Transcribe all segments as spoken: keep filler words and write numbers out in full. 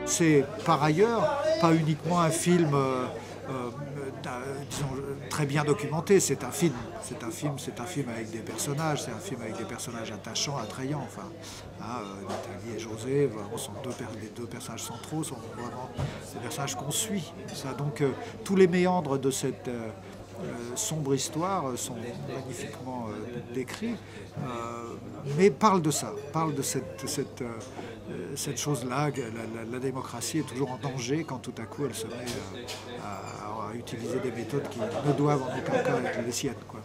c'est par ailleurs pas uniquement un film euh, euh, disons, très bien documenté, c'est un film, c'est un film, c'est un film avec des personnages, c'est un film avec des personnages attachants, attrayants. Enfin, hein, euh, Nathalie et José, vraiment, sont deux, les deux personnages centraux sont vraiment des personnages qu'on suit. Ça, donc euh, tous les méandres de cette euh, euh, sombre histoire sont magnifiquement euh, décrits, euh, mais parlent de ça, parlent de cette, cette, euh, cette chose-là, que la, la, la démocratie est toujours en danger quand tout à coup elle se met euh, à, à utiliser des méthodes qui ne doivent en aucun cas être les siennes, quoi.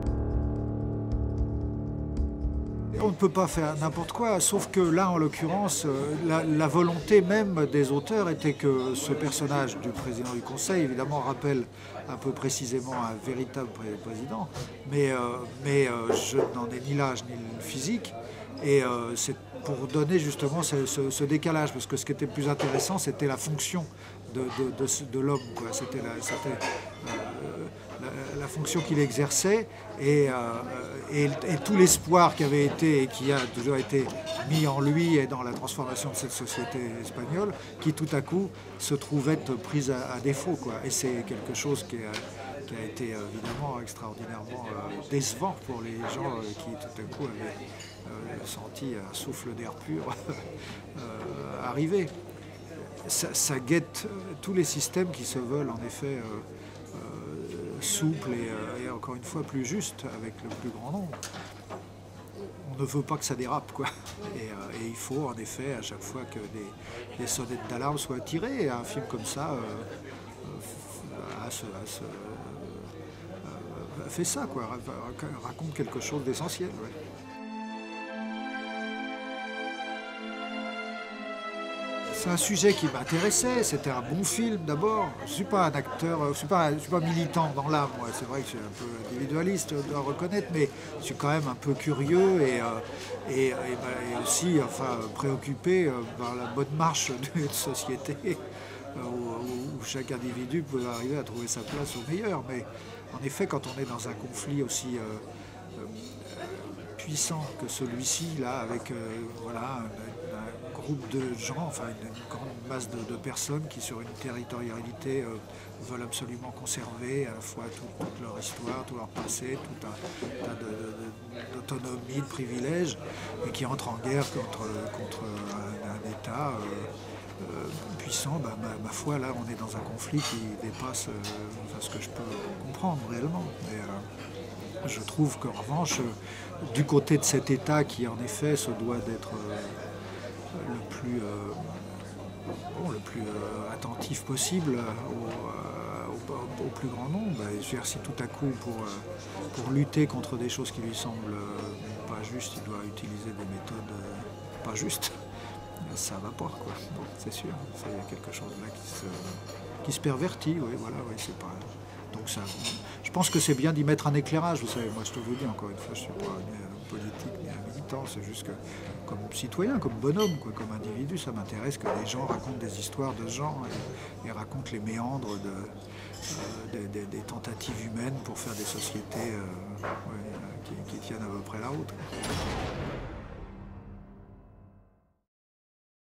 On ne peut pas faire n'importe quoi, sauf que là, en l'occurrence, la, la volonté même des auteurs était que ce personnage du président du Conseil, évidemment, rappelle un peu précisément un véritable président, mais, euh, mais euh, je n'en ai ni l'âge ni le physique, et euh, c'est pour donner justement ce, ce, ce décalage, parce que ce qui était le plus intéressant, c'était la fonction de, de, de, de l'homme, quoi. C'était la, euh, la, la fonction qu'il exerçait, et, euh, et, et tout l'espoir qui avait été et qui a toujours été mis en lui et dans la transformation de cette société espagnole, qui tout à coup se trouve être prise à, à défaut, quoi. Et c'est quelque chose qui a, qui a été évidemment extraordinairement euh, décevant pour les gens euh, qui tout à coup avaient euh, senti un souffle d'air pur euh, arriver. Ça, ça guette tous les systèmes qui se veulent en effet euh, euh, souples et, euh, et encore une fois plus justes avec le plus grand nombre. On ne veut pas que ça dérape, quoi. Et, euh, et il faut en effet à chaque fois que des, des sonnettes d'alarme soient tirées. Et un film comme ça euh, euh, a ce, a ce, euh, fait ça, quoi, raconte quelque chose d'essentiel. Ouais. C'est un sujet qui m'intéressait, c'était un bon film d'abord. Je ne suis pas un acteur, je ne suis, suis pas militant dans l'âme, moi. C'est vrai que je suis un peu individualiste, je dois reconnaître, mais je suis quand même un peu curieux et, euh, et, et, et aussi enfin, préoccupé euh, par la bonne marche d'une société euh, où, où chaque individu peut arriver à trouver sa place au meilleur. Mais en effet, quand on est dans un conflit aussi euh, euh, puissant que celui-ci, là, avec euh, voilà, un, un groupe de gens, enfin une, une grande masse de, de personnes qui, sur une territorialité, euh, veulent absolument conserver à la fois tout, toute leur histoire, tout leur passé, tout un tas d'autonomie, de, de, de privilèges, et qui entrent en guerre contre, contre un, un État euh, euh, puissant. Ben, ma, ma foi, là, on est dans un conflit qui dépasse euh, enfin, ce que je peux comprendre réellement. Mais, euh, je trouve qu'en revanche, du côté de cet État qui en effet se doit d'être euh, le plus, euh, bon, le plus euh, attentif possible au, au, au plus grand nombre, bah, je veux dire, si tout à coup pour, euh, pour lutter contre des choses qui lui semblent euh, pas justes, il doit utiliser des méthodes euh, pas justes, ça va pas, quoi. Bon, c'est sûr, il y a quelque chose là qui se, qui se pervertit, oui, voilà, oui, c'est pas... Donc ça, je pense que c'est bien d'y mettre un éclairage, vous savez, moi je te vous dis encore une fois, je ne suis pas ni un politique ni un militant, c'est juste que comme citoyen, comme bonhomme, quoi, comme individu, ça m'intéresse que les gens racontent des histoires de gens et, et racontent les méandres de, euh, des, des, des tentatives humaines pour faire des sociétés euh, ouais, qui, qui tiennent à peu près la route, quoi.